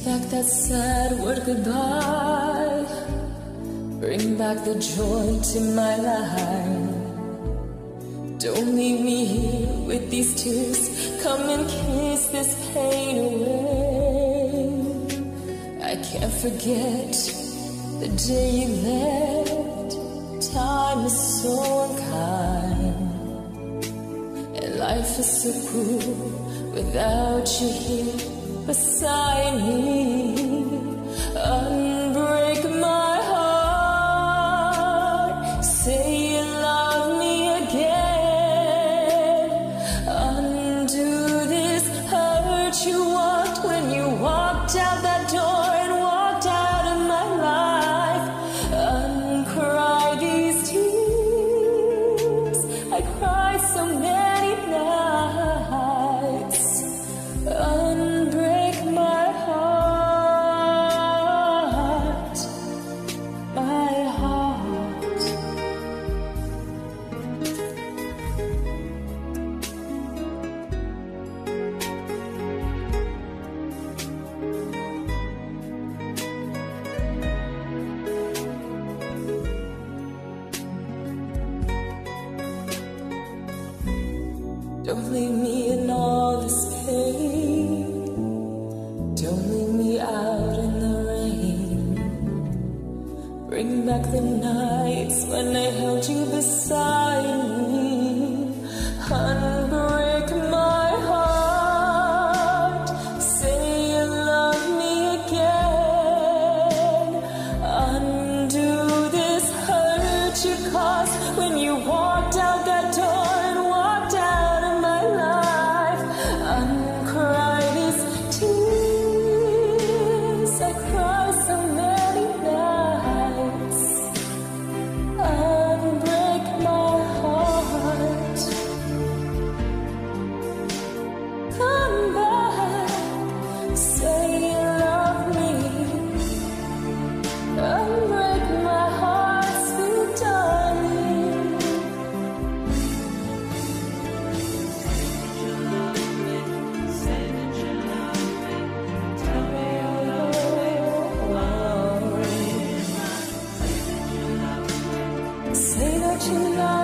back that sad word goodbye. Bring back the joy to my life. Don't leave me here with these tears. Come and kiss this pain away. I can't forget the day you left. Time is so unkind, and life is so cruel without you here beside me. Unbreak my heart. Say you love me again. Undo this hurt you walked when you walked out that door and walked out of my life. Uncry these tears I cried so many nights. Unbreak my heart, my heart. Don't leave me in all this pain. Don't leave me out in the rain. Bring back the nights when I held you beside me. Unbreak my heart. Say you love me again. Undo this hurt you caused when you walked out that door and walked out of my life. Uncry these tears I cried so many nights. Unbreak my heart. Come back, say you love me. Unbreak my heart, sweet darling. Say that you love me. Tell me you love me. Say that you love